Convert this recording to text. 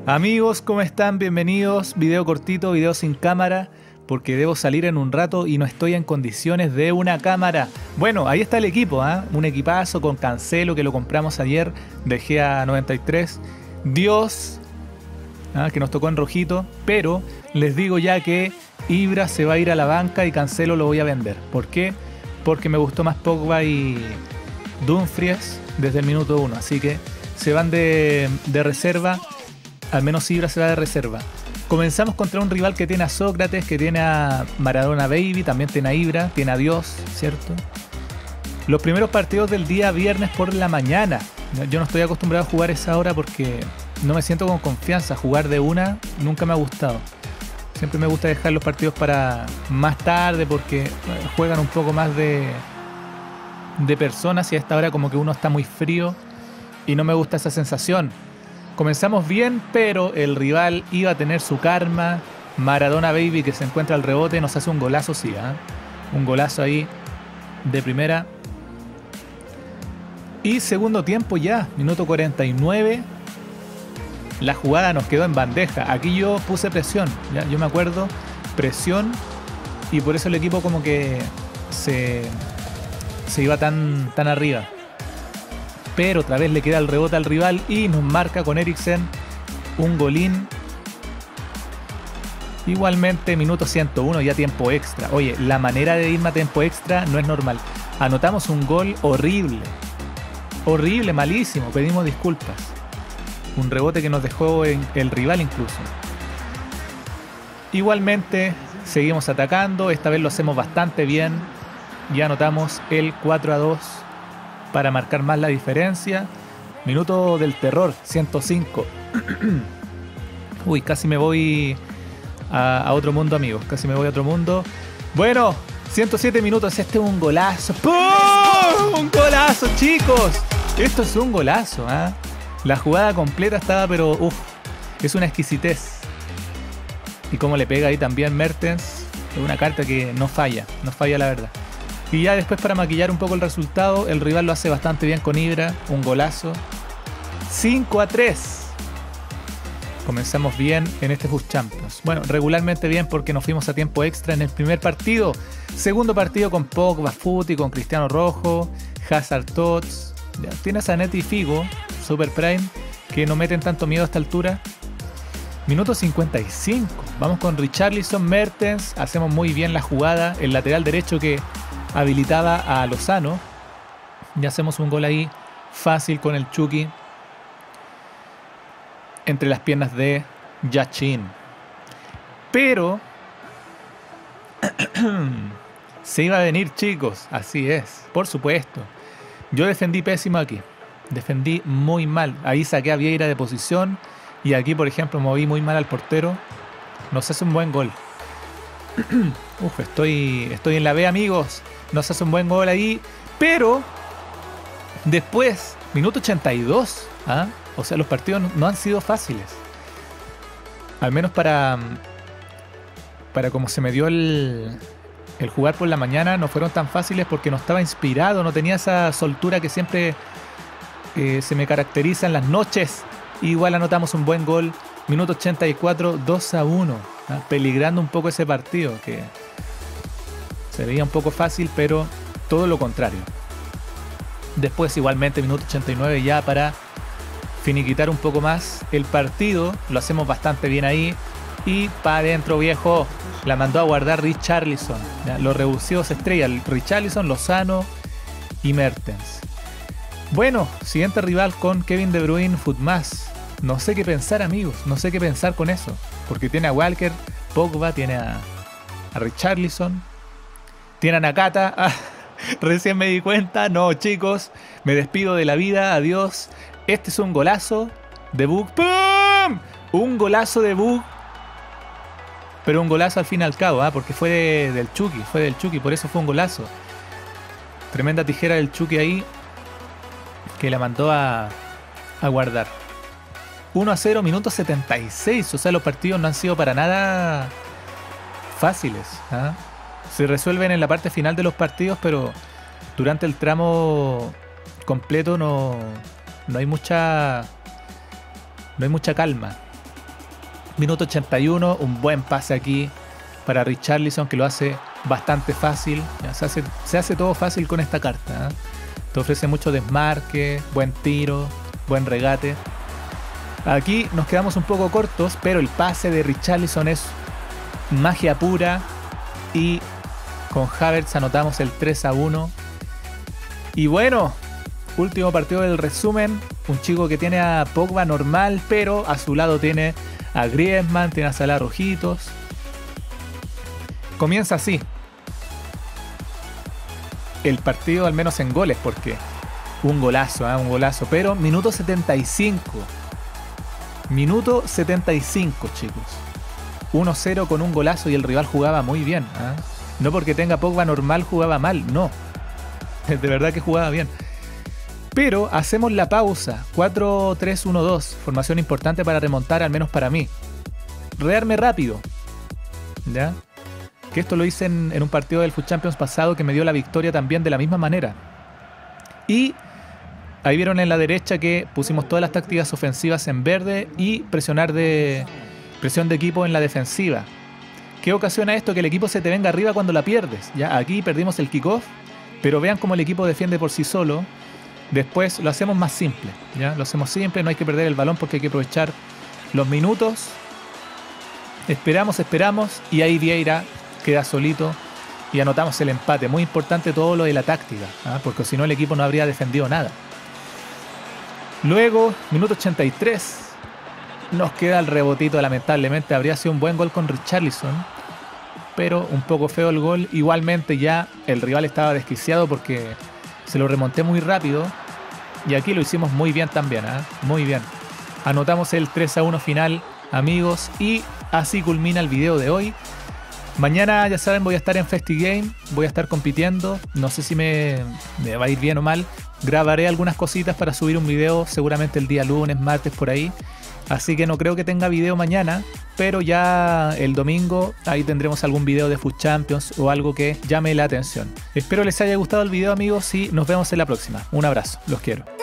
Amigos, ¿cómo están? Bienvenidos. Video cortito, video sin cámara, porque debo salir en un rato y no estoy en condiciones de una cámara. Bueno, ahí está el equipo, ¿eh? Un equipazo con Cancelo que lo compramos ayer de GA93. Dios, que nos tocó en rojito, pero les digo ya que Ibra se va a ir a la banca y Cancelo lo voy a vender. ¿Por qué? Porque me gustó más Pogba y Dumfries desde el minuto 1, así que se van de reserva. Al menos Ibra se va de reserva. Comenzamos contra un rival que tiene a Sócrates, que tiene a Maradona Baby, también tiene a Ibra, tiene a Dios, ¿cierto? Los primeros partidos del día viernes por la mañana. Yo no estoy acostumbrado a jugar a esa hora porque no me siento con confianza. Jugar de una nunca me ha gustado. Siempre me gusta dejar los partidos para más tarde porque juegan un poco más de personas y a esta hora como que uno está muy frío y no me gusta esa sensación. Comenzamos bien, pero el rival iba a tener su karma. Maradona Baby, que se encuentra al rebote, nos hace un golazo, sí, un golazo ahí de primera. Y segundo tiempo ya, minuto 49. La jugada nos quedó en bandeja. Aquí yo puse presión, ¿ya? Yo me acuerdo, presión, y por eso el equipo como que se iba tan arriba. Pero otra vez le queda el rebote al rival y nos marca con Eriksen un golín. Igualmente minuto 101, ya tiempo extra. Oye, la manera de irme a tiempo extra no es normal. Anotamos un gol horrible. Horrible, malísimo. Pedimos disculpas. Un rebote que nos dejó el rival incluso. Igualmente seguimos atacando. Esta vez lo hacemos bastante bien. Ya anotamos el 4-2. Para marcar más la diferencia. Minuto del terror, 105. Uy, casi me voy a otro mundo, amigos. Casi me voy a otro mundo. Bueno, 107 minutos. Este es un golazo. ¡Pum! ¡Un golazo, chicos! Esto es un golazo, ¿eh? La jugada completa estaba, pero uff, es una exquisitez. Y cómo le pega ahí también Mertens. Es una carta que no falla la verdad. Y ya después, para maquillar un poco el resultado, el rival lo hace bastante bien con Ibra. Un golazo. 5-3. Comenzamos bien en este FUT Champions. Bueno, regularmente bien porque nos fuimos a tiempo extra en el primer partido. Segundo partido con Pogba, Futi, con Cristiano Rojo, Hazard Tots. Tienes a Neti y Figo, Super Prime, que no meten tanto miedo a esta altura. Minuto 55. Vamos con Richarlison, Mertens. Hacemos muy bien la jugada. El lateral derecho que habilitaba a Lozano. Ya hacemos un gol ahí fácil con el Chucky entre las piernas de Yachin. Pero se iba a venir, chicos. Así es, por supuesto. Yo defendí pésimo aquí. Defendí muy mal. Ahí saqué a Vieira de posición. Y aquí, por ejemplo, moví muy mal al portero. Nos hace un buen gol. Uf, estoy en la B, amigos. Nos hace un buen gol ahí. Pero después, minuto 82. O sea, los partidos no han sido fáciles. Al menos para como se me dio el jugar por la mañana, no fueron tan fáciles porque no estaba inspirado. No tenía esa soltura que siempre se me caracteriza en las noches. Igual anotamos un buen gol. Minuto 84, 2-1. Peligrando un poco ese partido, que se veía un poco fácil, pero todo lo contrario. Después igualmente minuto 89 ya para finiquitar un poco más el partido. Lo hacemos bastante bien ahí. Y para adentro, viejo. La mandó a guardar Richarlison. Los revulsivos estrellas. Richarlison, Lozano y Mertens. Bueno, siguiente rival con Kevin De Bruyne, Futmas. No sé qué pensar, amigos. No sé qué pensar con eso. Porque tiene a Walker, Pogba, tiene a Richarlison, tiene a Nakata. Recién me di cuenta. No, chicos, me despido de la vida. Adiós. Este es un golazo de Bug. ¡Pum! Un golazo de Bug. Pero un golazo al fin y al cabo, porque fue del Chucky. Por eso fue un golazo. Tremenda tijera del Chucky ahí, que la mandó a guardar. 1-0, minuto 76. O sea, los partidos no han sido para nada fáciles. Se resuelven en la parte final de los partidos, pero durante el tramo completo no hay mucha calma. Minuto 81, un buen pase aquí para Richarlison que lo hace bastante fácil. Ya, se hace todo fácil con esta carta, ¿eh? Te ofrece mucho desmarque, buen tiro, buen regate. Aquí nos quedamos un poco cortos, pero el pase de Richarlison es magia pura y con Havertz anotamos el 3-1. Y bueno, último partido del resumen. Un chico que tiene a Pogba normal, pero a su lado tiene a Griezmann, tiene a Salah rojitos. Comienza así el partido, al menos en goles, porque un golazo, un golazo. Pero minuto 75. Minuto 75, chicos. 1-0 con un golazo y el rival jugaba muy bien, ¿eh? No porque tenga Pogba normal jugaba mal, no. De verdad que jugaba bien. Pero hacemos la pausa. 4-3-1-2. Formación importante para remontar, al menos para mí. Rearme rápido, ¿ya? Que esto lo hice en un partido del FUT Champions pasado que me dio la victoria también de la misma manera. Y ahí vieron en la derecha que pusimos todas las tácticas ofensivas en verde y presión de equipo en la defensiva. ¿Qué ocasiona esto? Que el equipo se te venga arriba cuando la pierdes. ¿Ya? Aquí perdimos el kickoff, pero vean cómo el equipo defiende por sí solo. Después lo hacemos más simple, ¿ya? Lo hacemos simple, no hay que perder el balón porque hay que aprovechar los minutos. Esperamos y ahí Vieira queda solito y anotamos el empate. Muy importante todo lo de la táctica, ¿eh? Porque si no el equipo no habría defendido nada. Luego, minuto 83, nos queda el rebotito, lamentablemente. Habría sido un buen gol con Richarlison, pero un poco feo el gol. Igualmente ya el rival estaba desquiciado porque se lo remonté muy rápido. Y aquí lo hicimos muy bien también, ¿eh? Muy bien. Anotamos el 3-1 final, amigos, y así culmina el video de hoy. Mañana, ya saben, voy a estar en FestiGame, voy a estar compitiendo. No sé si me va a ir bien o mal. Grabaré algunas cositas para subir un video seguramente el día lunes, martes, por ahí. Así que no creo que tenga video mañana, pero ya el domingo ahí tendremos algún video de FUT Champions o algo que llame la atención. Espero les haya gustado el video, amigos, y nos vemos en la próxima. Un abrazo, los quiero.